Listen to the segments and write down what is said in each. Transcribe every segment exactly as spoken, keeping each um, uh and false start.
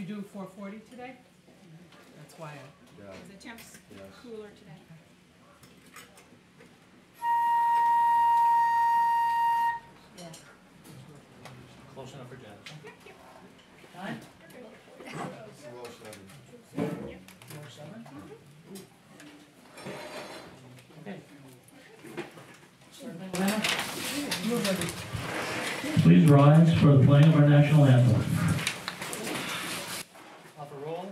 do four forty today? That's why I... Yeah. The temp's Yes. cooler today. Yeah. Close enough for Jen. Done? It's a low seven. Four seven? Okay. Starting now. Move everything. Please rise for the playing of our national anthem. Off a roll.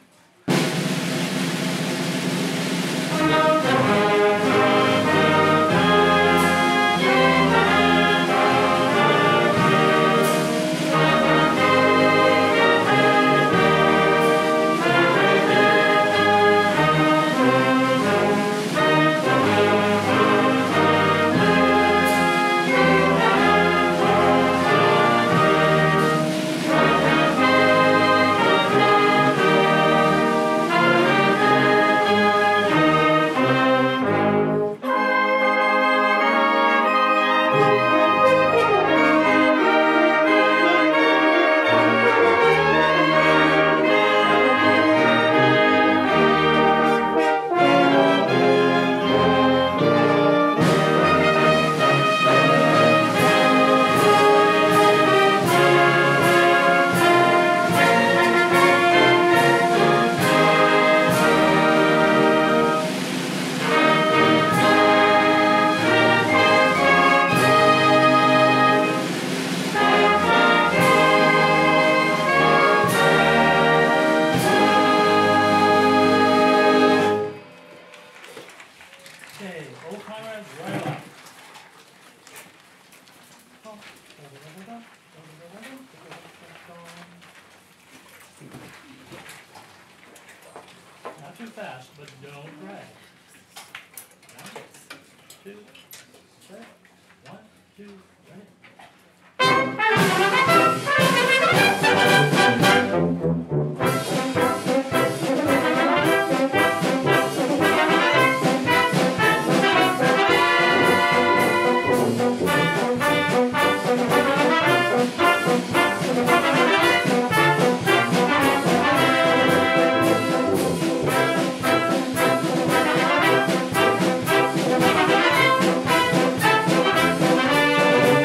Okay, old Comrades, right off. Not too fast, but don't drag. One, two, set. One, two, ready. Thank you.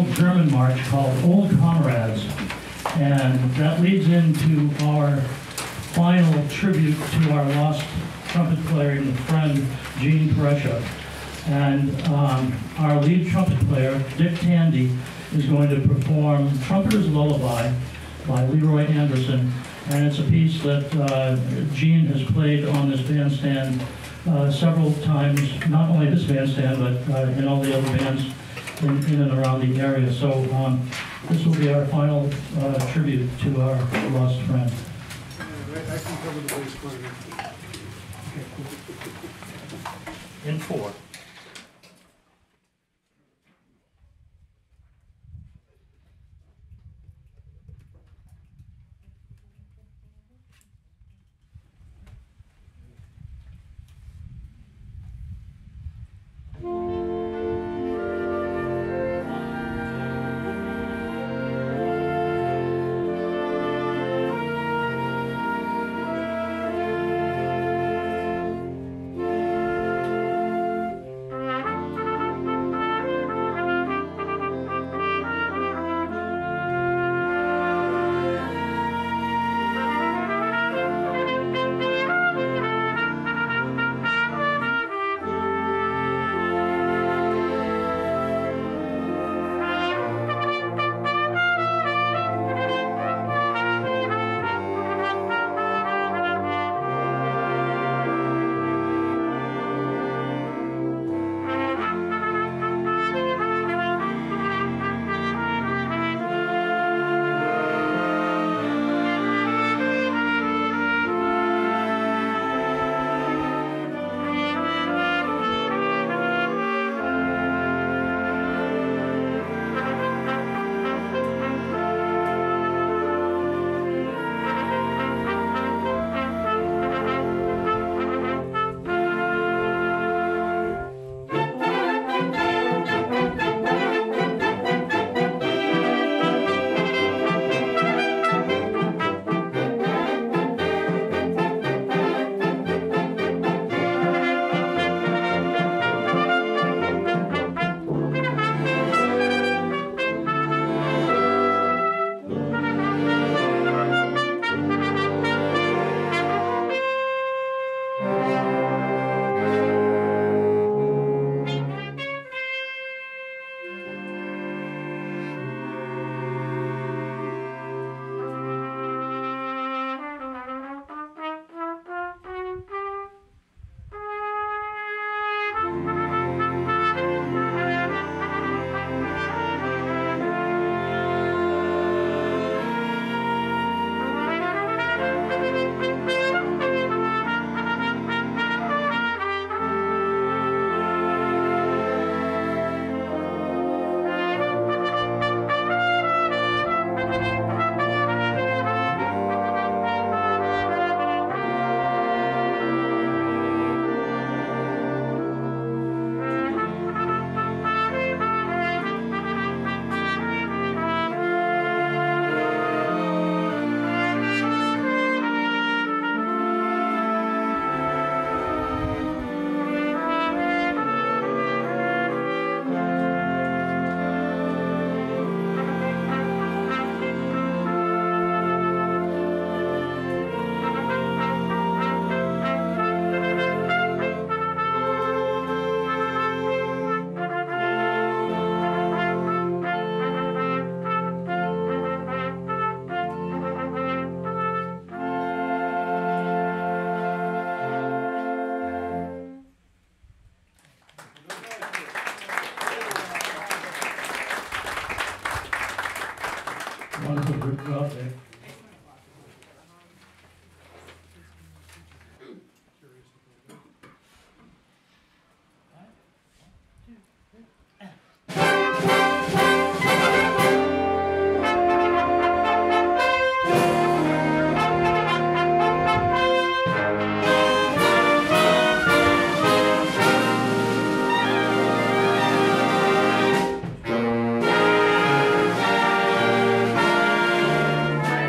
German march called Old Comrades. And that leads into our final tribute to our lost trumpet player and friend, Gene Peresha. And um, our lead trumpet player, Dick Tandy, is going to perform Trumpeter's Lullaby by Leroy Anderson. And it's a piece that uh, Gene has played on this bandstand uh, several times, not only this bandstand, but uh, in all the other bands in, in and around the area. So um, this will be our final uh, tribute to our lost friend. I can cover the bass line. In four. Wonderful group out there. Thank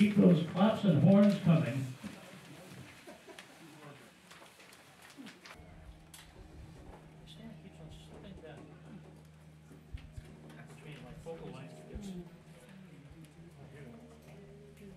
keep those claps and horns coming. Stand keeps on slipping back. Between my focal length gets. Oh, here we go.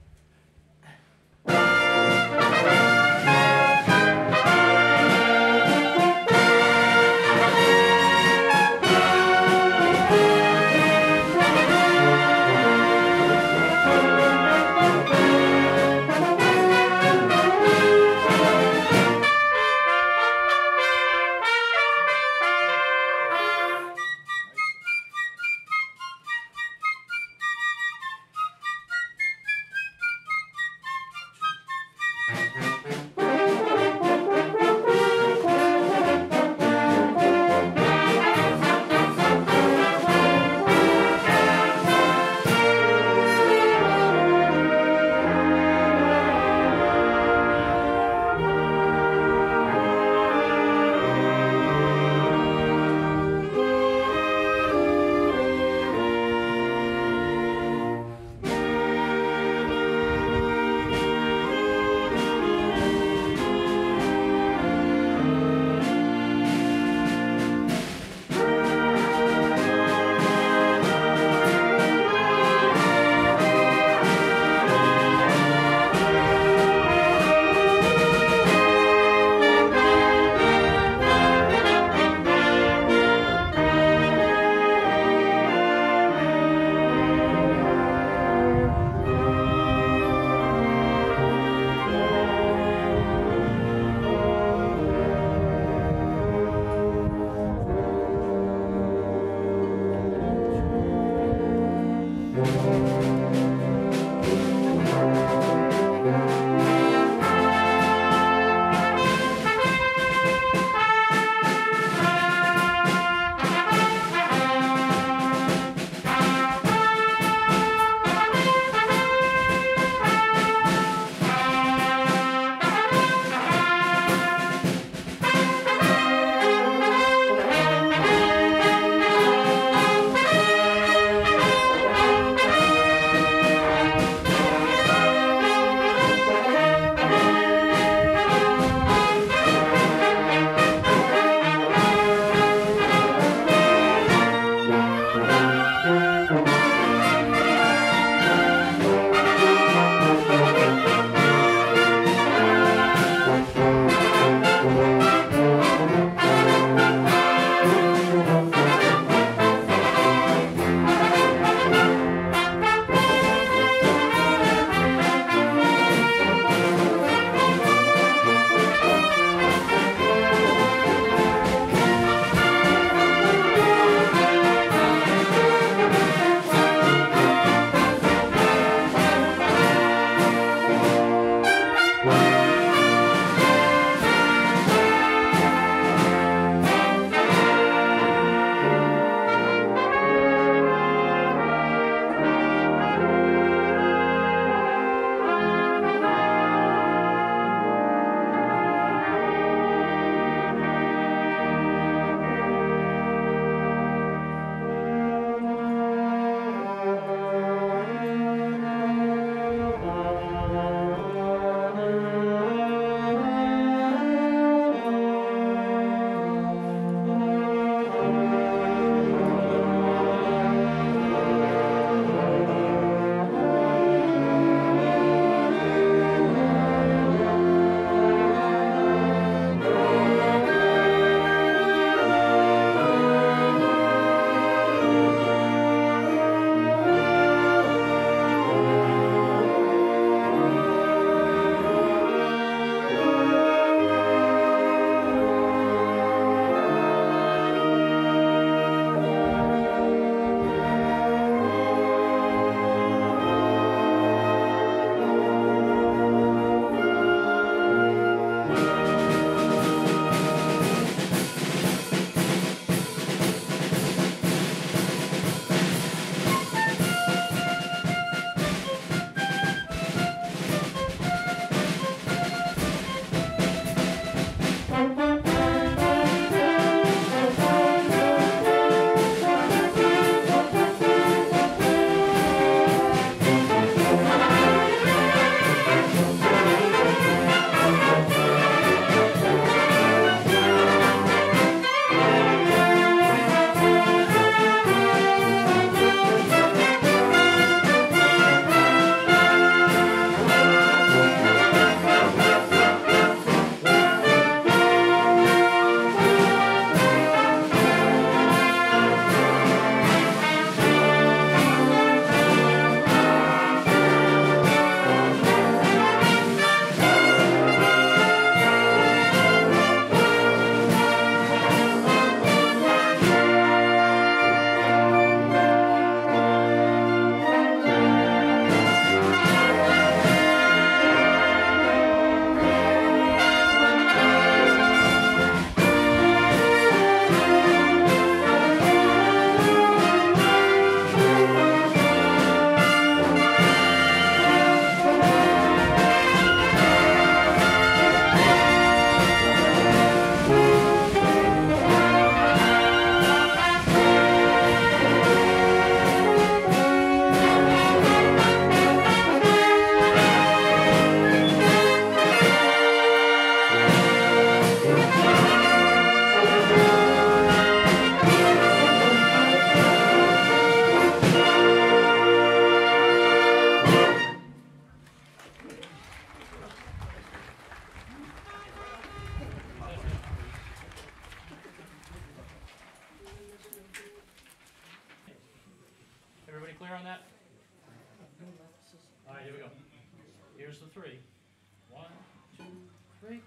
here's the three. One, two, three.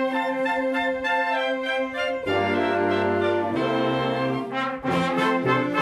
Thank you.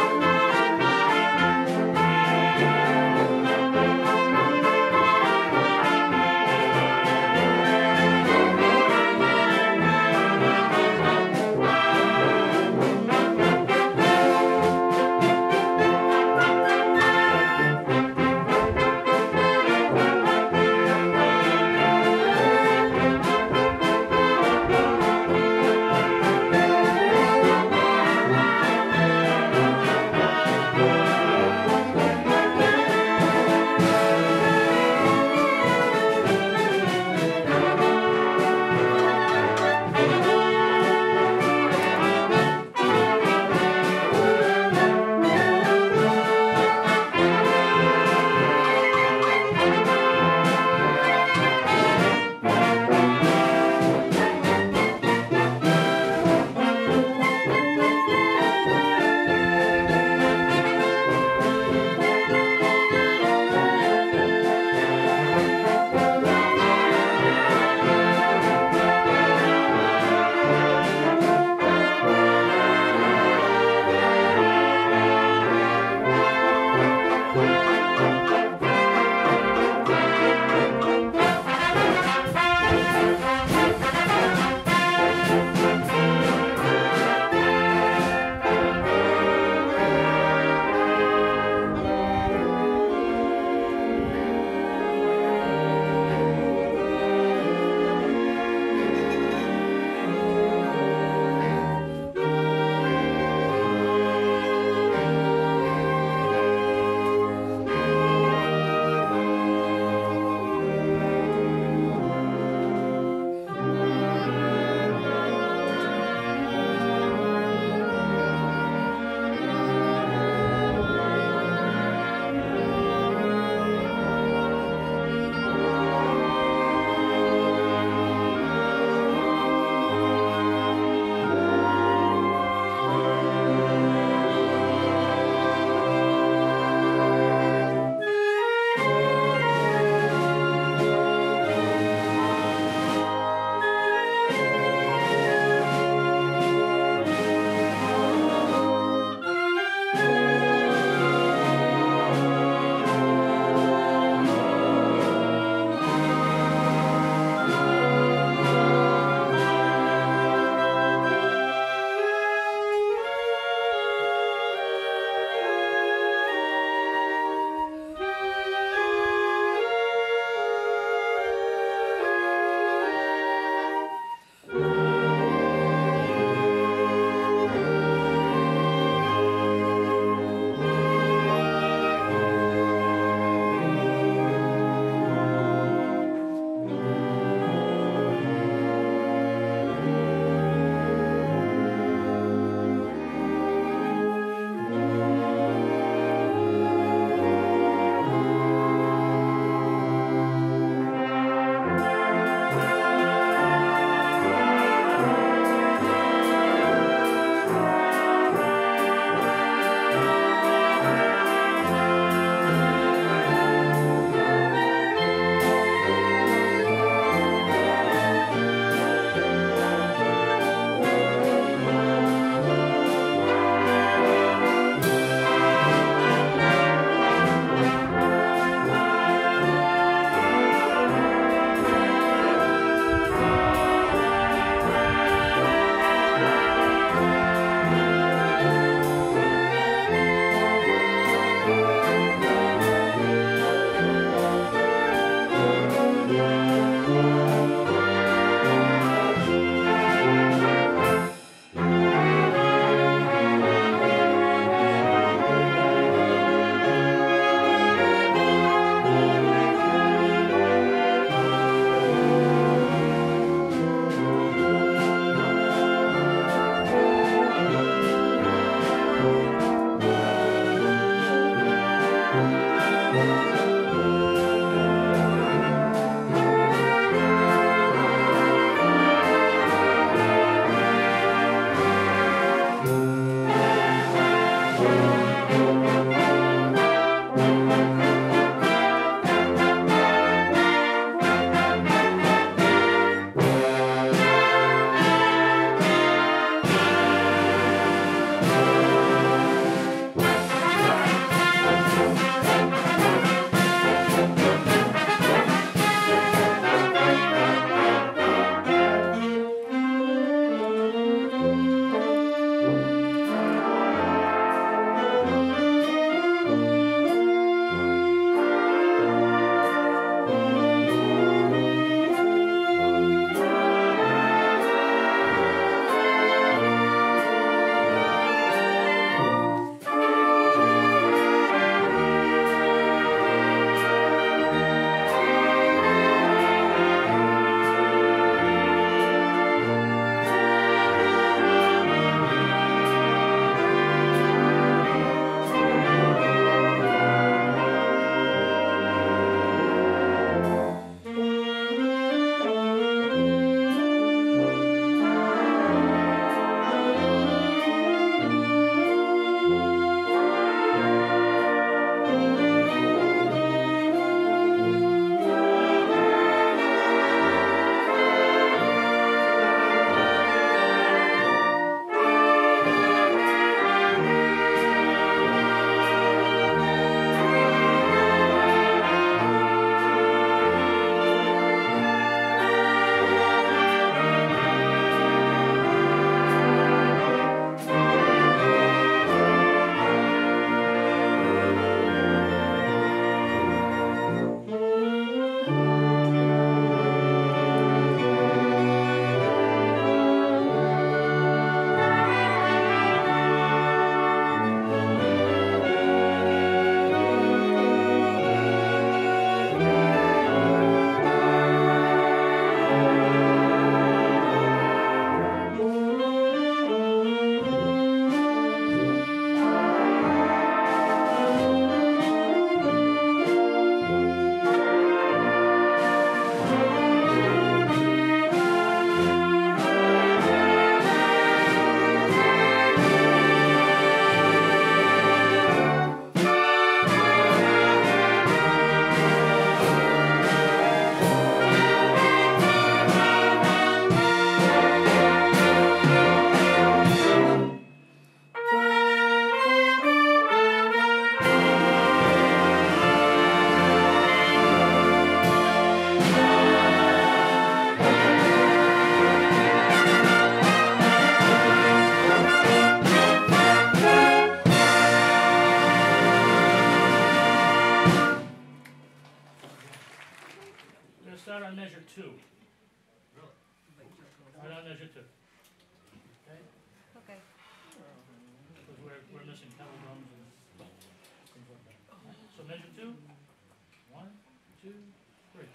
we're missing kettle drums and things like that. So measure two. One, two, three.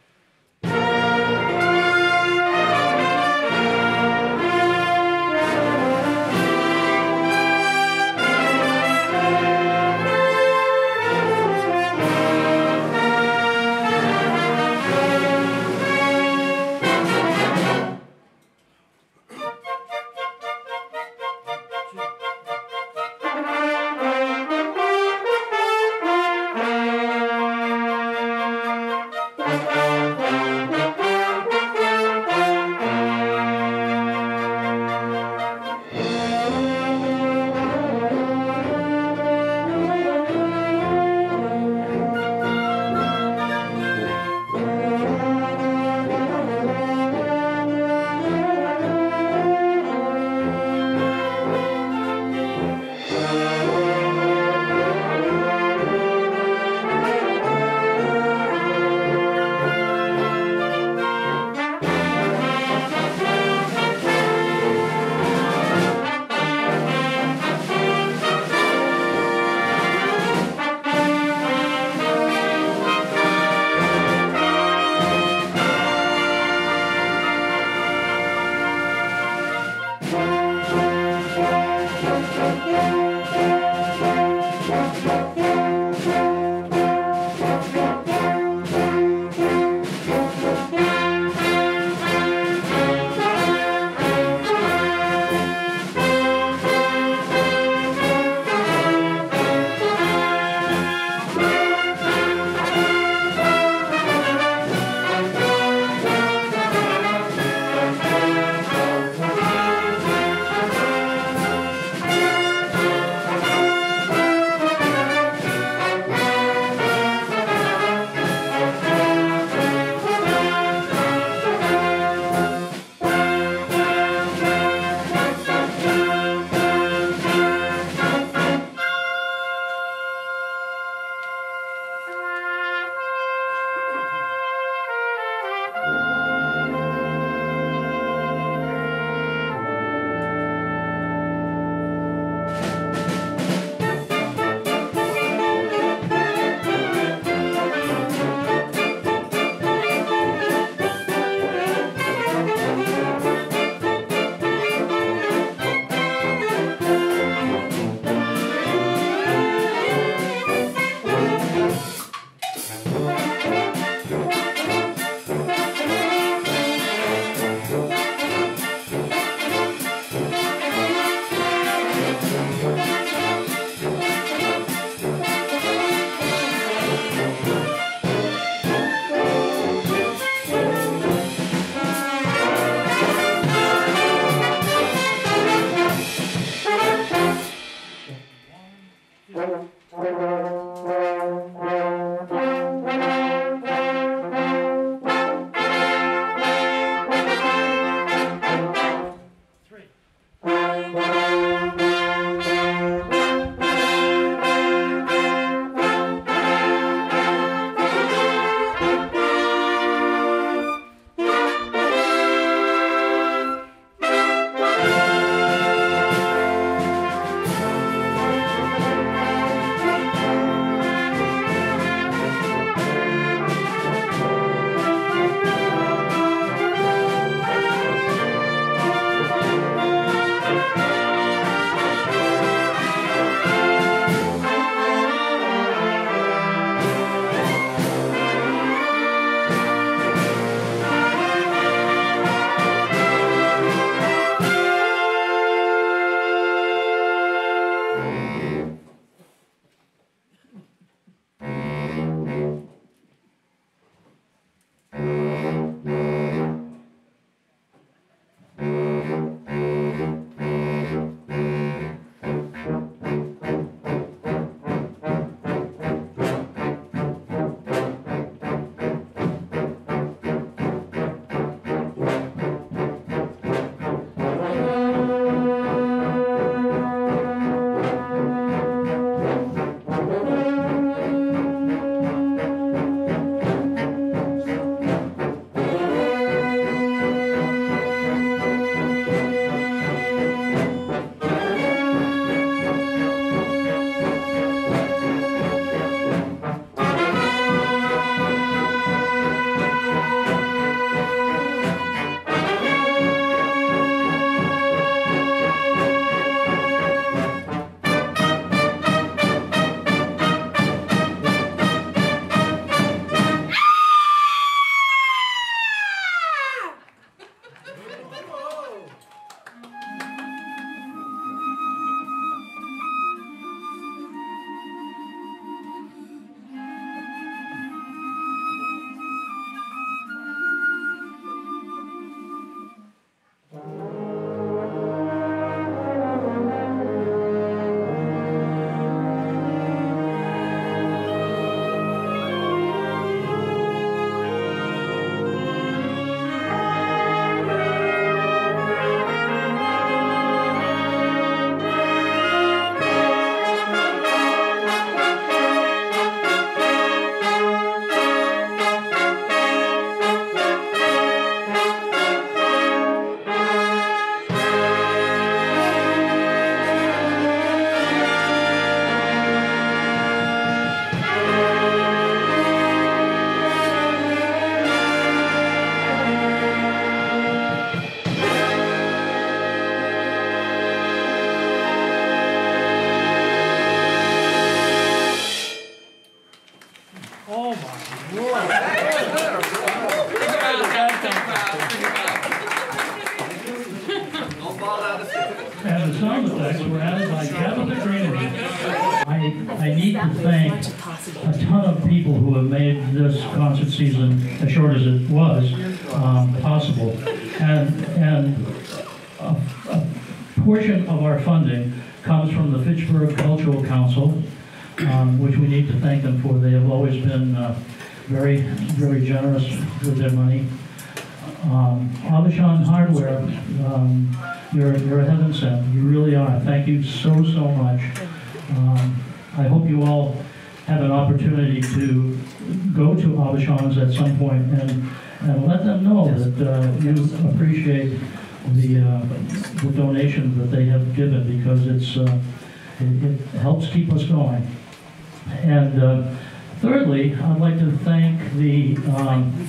And the sound effects were added by Tabitha Greenery. I, I need to thank a ton of people who have made this concert season, as short as it was, um, possible. And, and a, a portion of our funding comes from the Fitchburg Cultural Council, um, which we need to thank them for. They have always been uh, very, very generous with their money. Um, Abishan Hardware, um, you're, you're a heaven sent. You really are. Thank you so, so much. Um, I hope you all have an opportunity to go to Abishan's at some point and, and let them know that uh, you appreciate the, uh, the donations that they have given, because it's, uh, it, it helps keep us going. And uh, thirdly, I'd like to thank the um,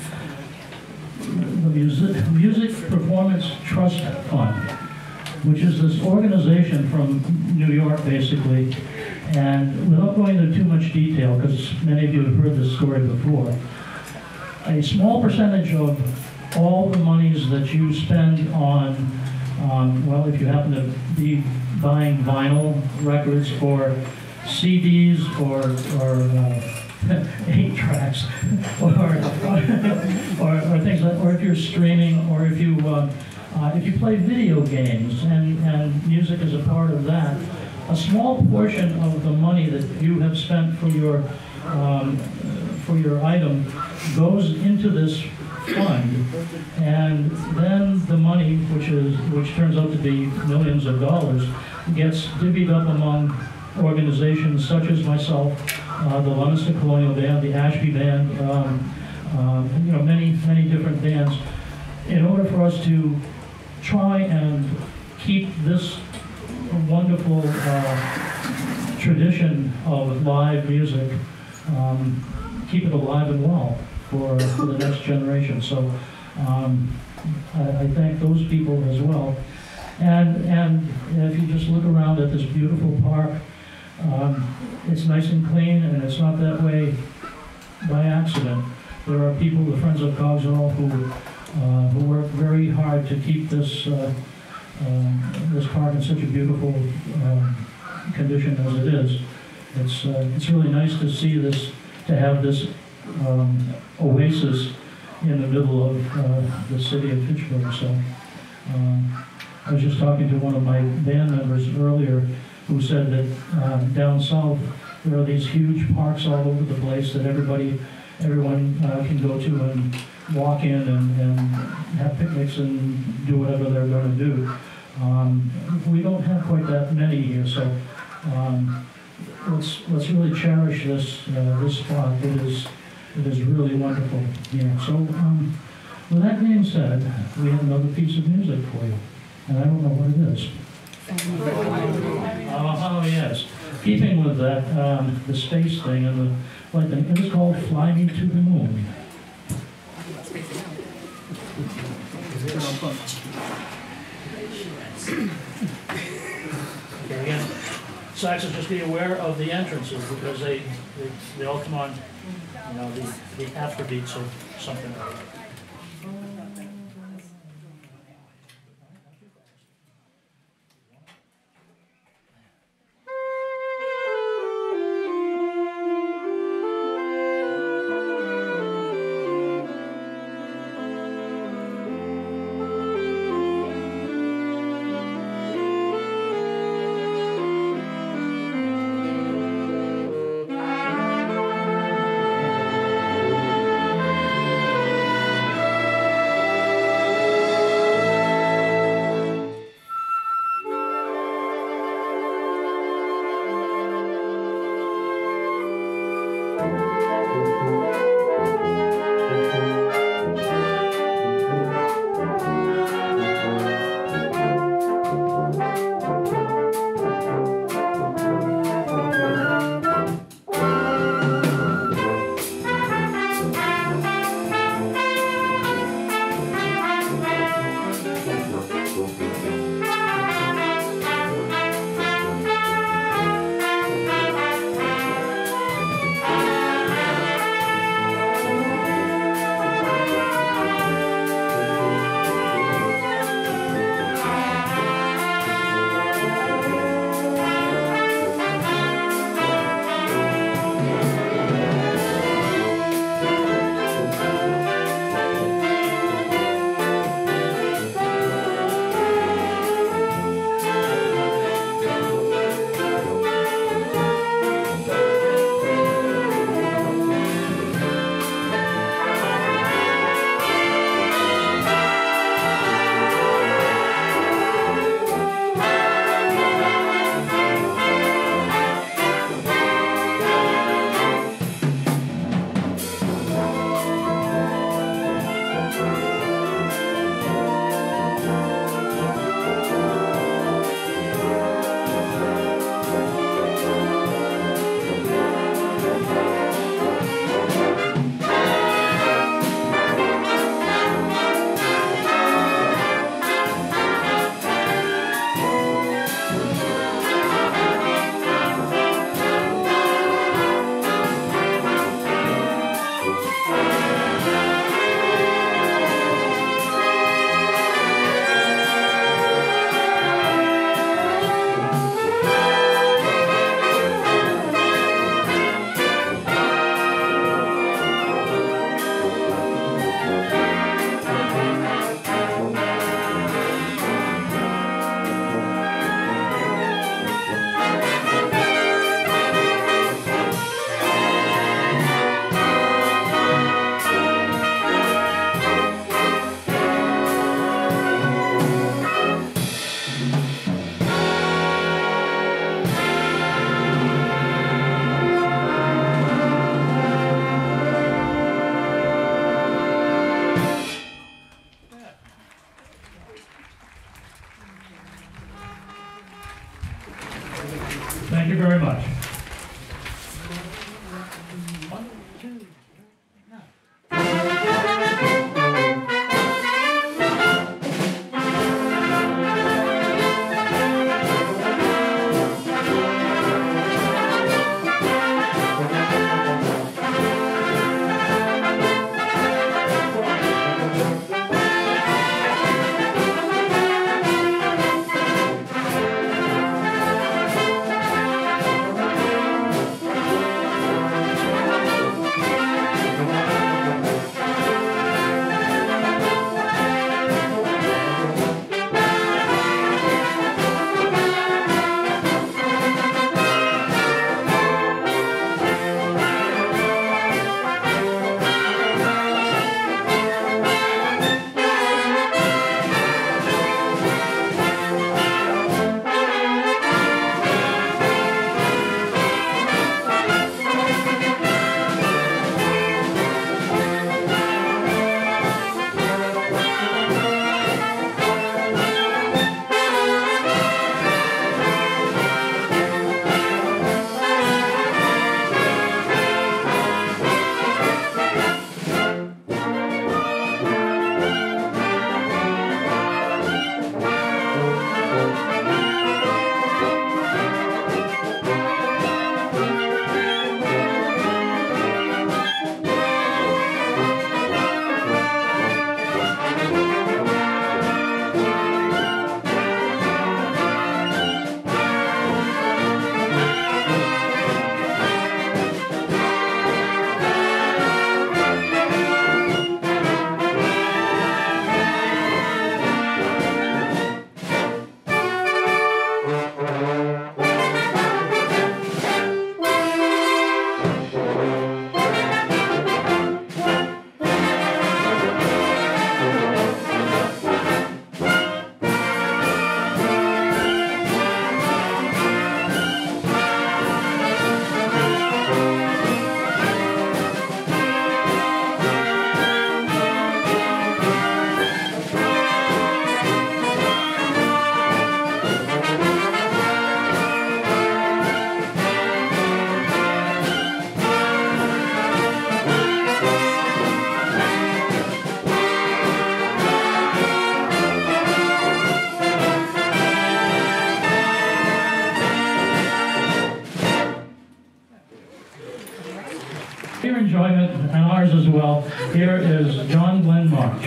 the Music, Music Performance Trust Fund, which is this organization from New York, basically. And without going into too much detail, because many of you have heard this story before, a small percentage of all the monies that you spend on, um, well, if you happen to be buying vinyl records or C Ds or, or uh, eight tracks, or, or, or things like, or if you're streaming, or if you uh, uh, if you play video games, and, and music is a part of that, a small portion of the money that you have spent for your um, for your item goes into this fund, and then the money, which is which turns out to be millions of dollars, gets divvied up among organizations such as myself, uh, the Lullaby Colonial Band, the Ashby Band, um, uh, you know, many, many different bands, in order for us to try and keep this wonderful uh, tradition of live music, um, keep it alive and well for, for the next generation. So um, I, I thank those people as well. And, and if you just look around at this beautiful park, Um, it's nice and clean, and it's not that way by accident. There are people, the Friends of Cogshall, who uh, who work very hard to keep this uh, uh, this park in such a beautiful uh, condition as it is. It's uh, it's really nice to see this, to have this um, oasis in the middle of uh, the city of Fitchburg. So um, I was just talking to one of my band members earlier, who said that um, down south there are these huge parks all over the place that everybody, everyone uh, can go to and walk in and, and have picnics and do whatever they're going to do. Um, we don't have quite that many here, so um, let's let's really cherish this uh, this spot. It is it is really wonderful here. So um, with that being said, we have another piece of music for you, and I don't know what it is. Oh, oh yes. Keeping with that, um, the space thing and the like thing, it is called "Fly Me to the Moon." Okay, again, saxes, just be aware of the entrances, because they they, they all come on, you know, the the afterbeats of something like that. Thank you very much. Your enjoyment and ours as well. Here is John Glenn March.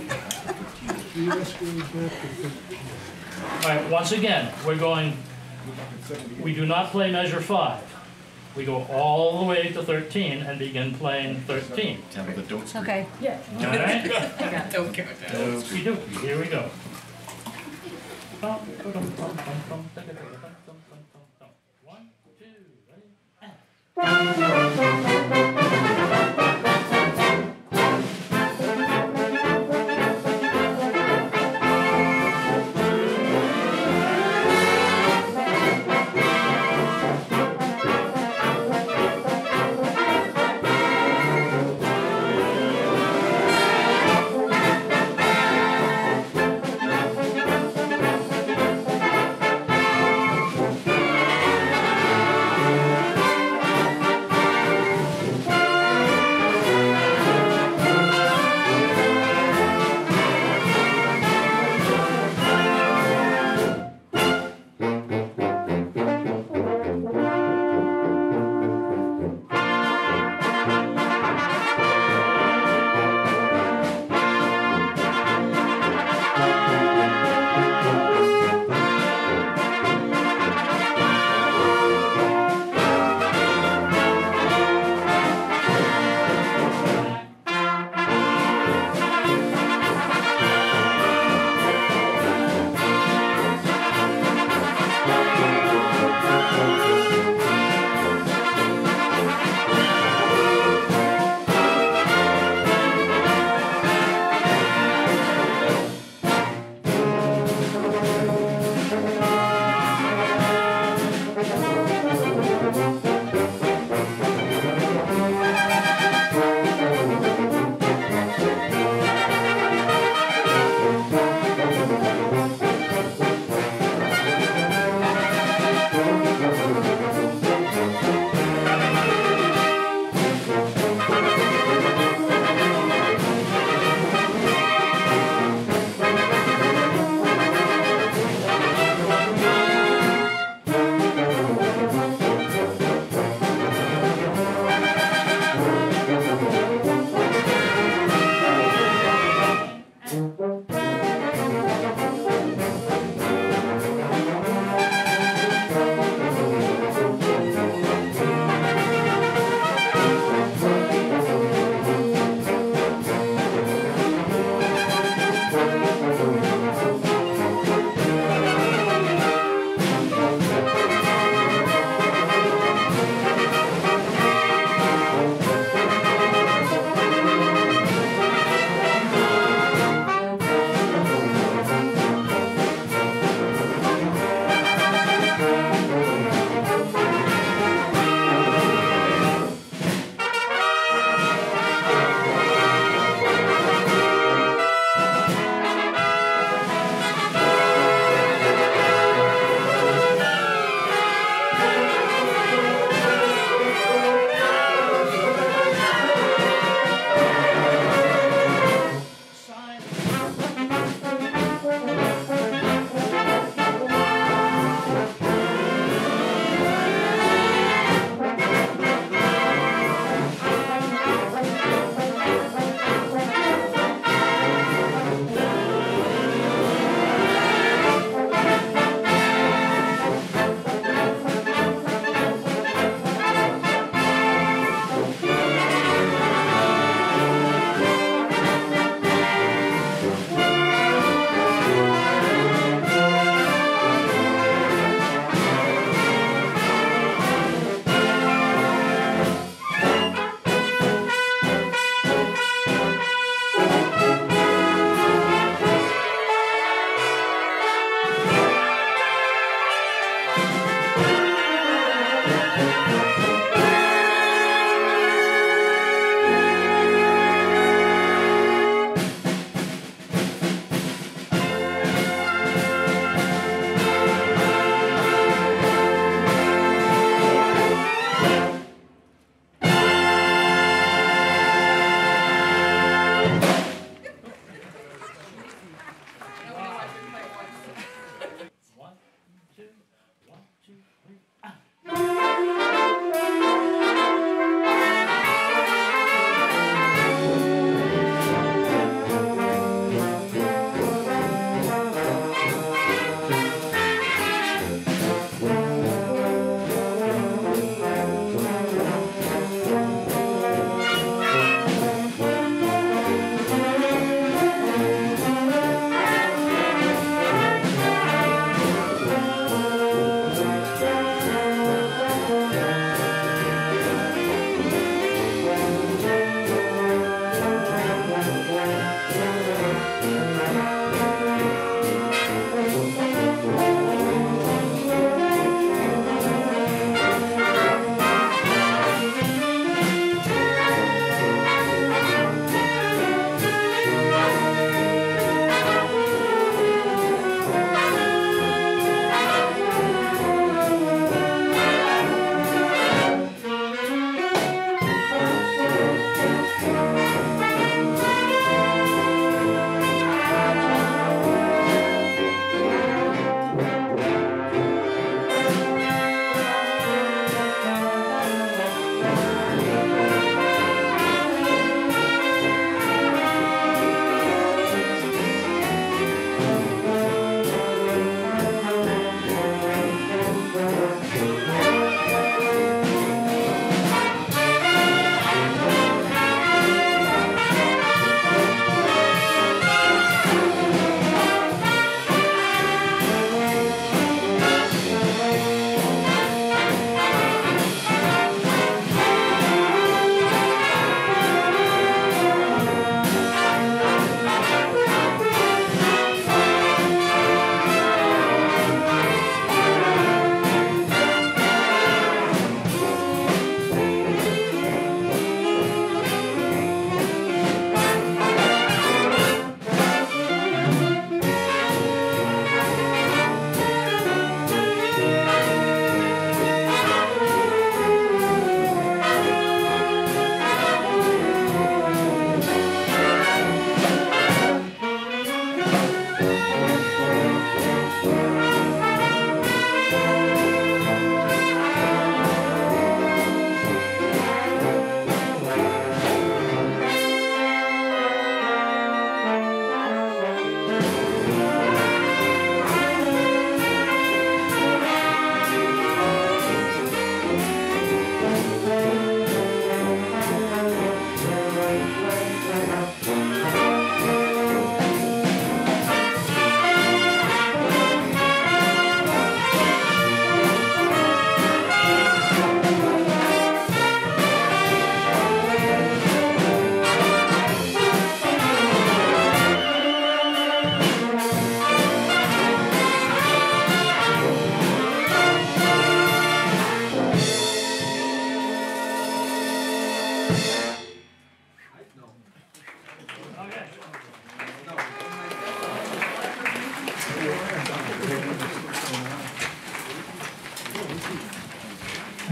All right, once again, we're going, we do not play measure five. We go all the way to thirteen and begin playing thirteen. Okay. Yeah. All right? Don't count that. Okey-dokey, here we go. One, two, ready,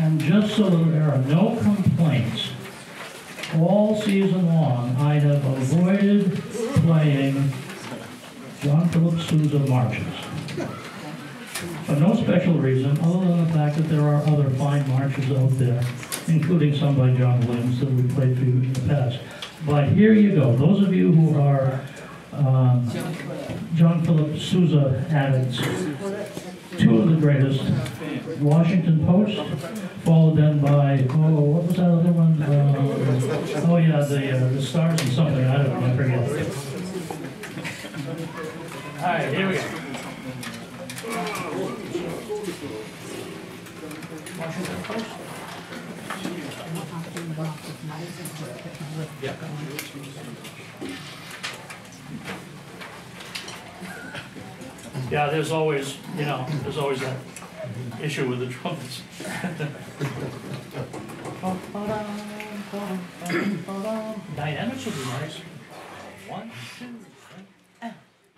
And just so that there are no complaints, all season long, I have avoided playing John Philip Sousa marches. For no special reason, other than the fact that there are other fine marches out there, including some by John Williams that we played for you in the past. But here you go. Those of you who are um, John Philip Sousa addicts, two of the greatest, Washington Post, followed then by, oh, what was that other one? Uh, oh yeah, the, uh, the Stars and something, I don't know, I forget. All right, here we go. Washington Post? Yeah. Yeah, there's always, you know, there's always that issue with the trumpets. Dynamics would be nice. One, two, three, and.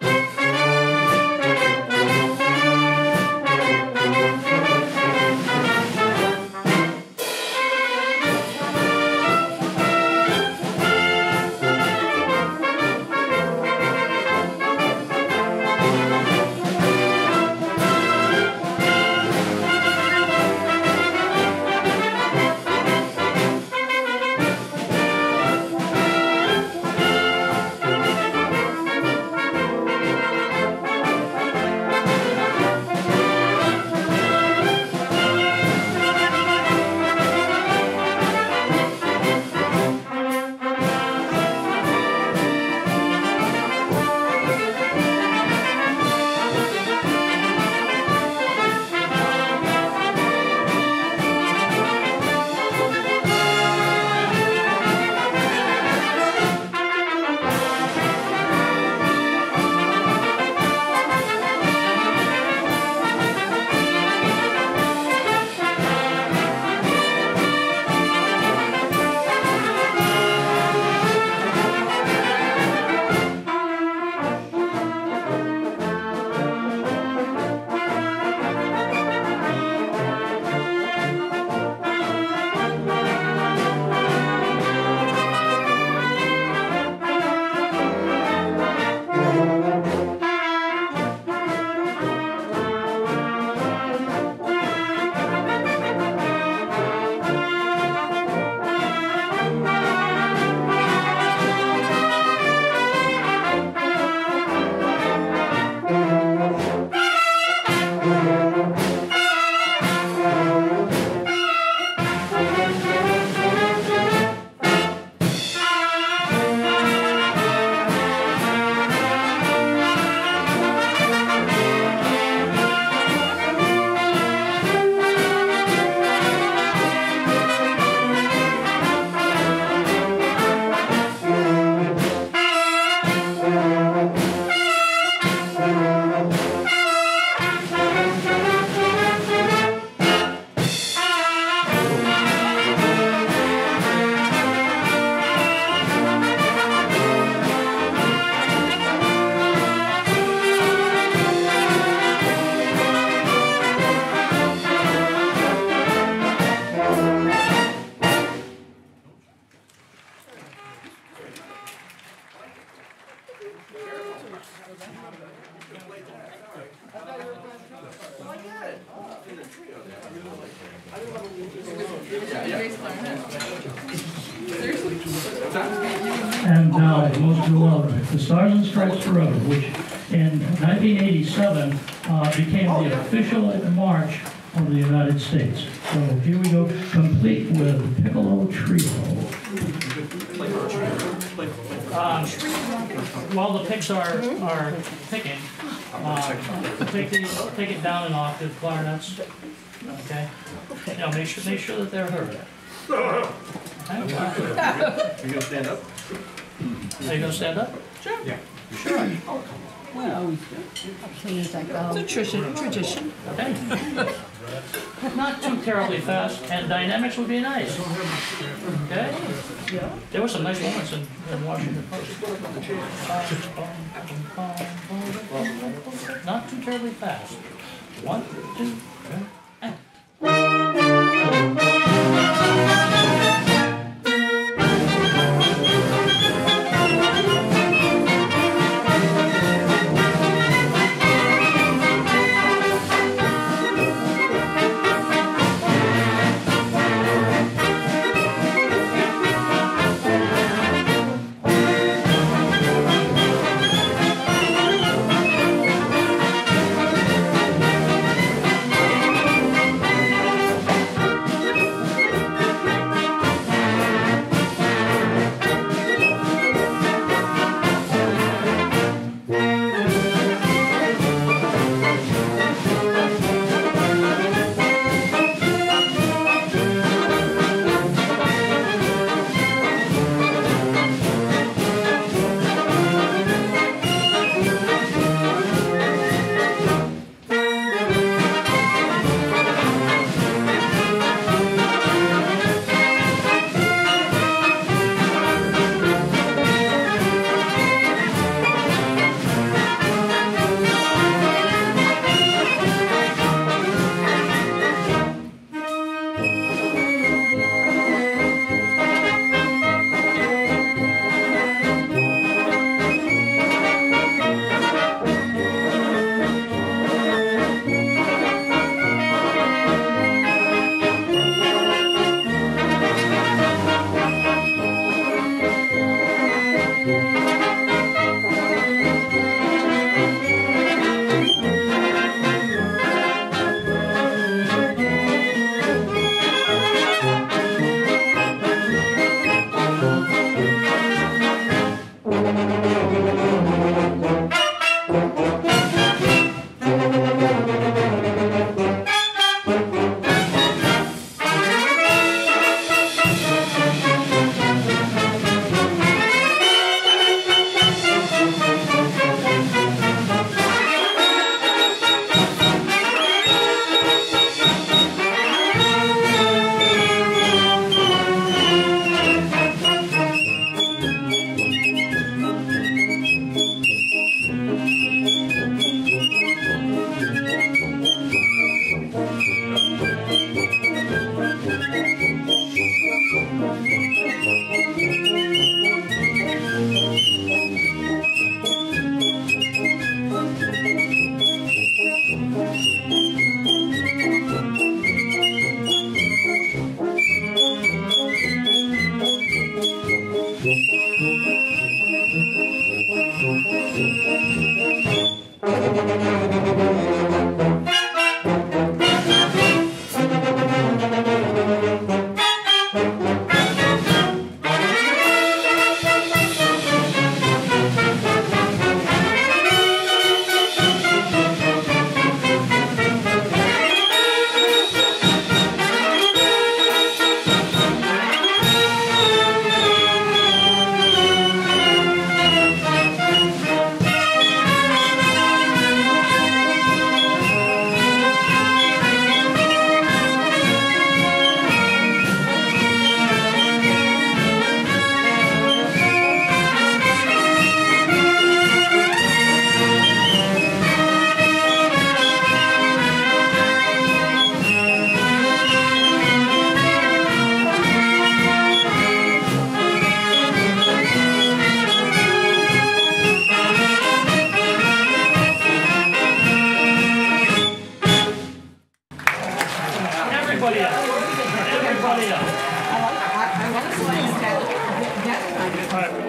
And now, most beloved, the Stars and Stripes Forever, which in nineteen eighty-seven uh, became the official march of the United States. So here we go, complete with Piccolo Trio. Um, while the picks are, are picking, uh, take, the, take it down an octave, clarinets, okay? You know, make sure, make sure that they're heard. Are you gonna stand up? Are you gonna stand up? Sure. Yeah. Sure. Well, Please, I it's go. a tradition, tradition. Okay. Not too terribly fast, and dynamics would be nice. Okay? Yeah. There were some nice moments in, in Washington Post. Not too terribly fast. One, two, three, and. everybody else. Everybody else. I, I want to see that, that, All right.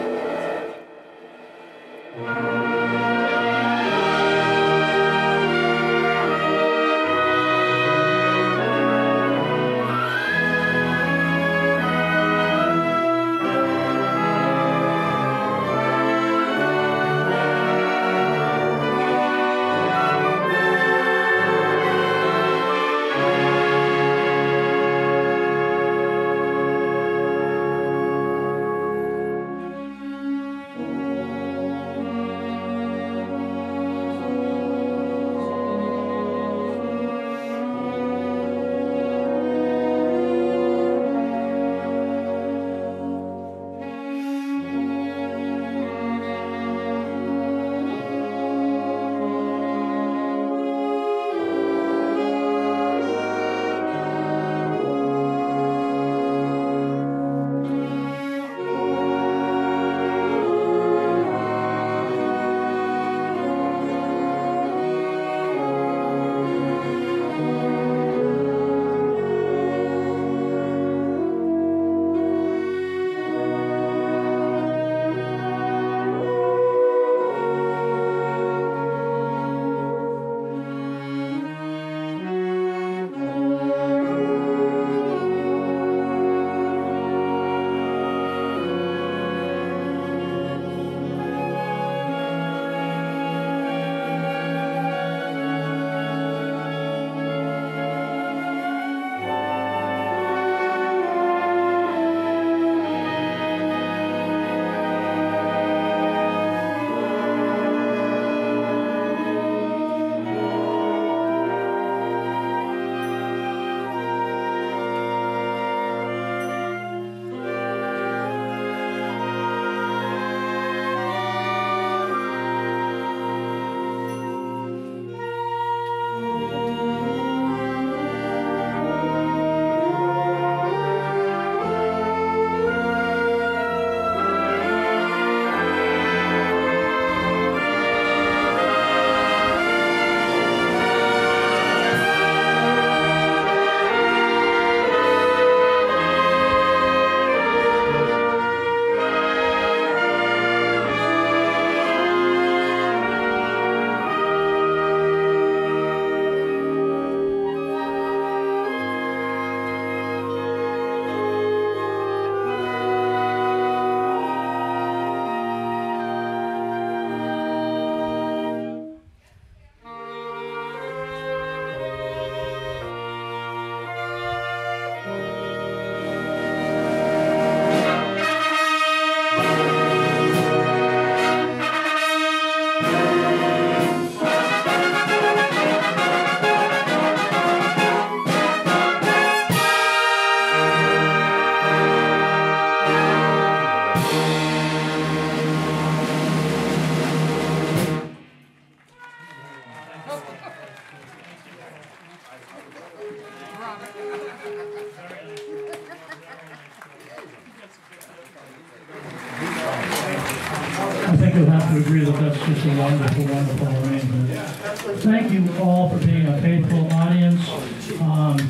I think you'll have to agree that that's just a wonderful, wonderful arrangement. Thank you all for being a faithful audience. Um,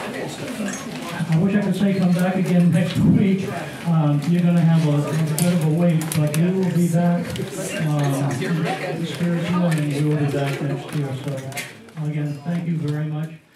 I wish I could say come back again next week. Um, you're going to have a, a bit of a wait, but you will be back. Um, spiritual, and you will be back next year. So, again, thank you very much.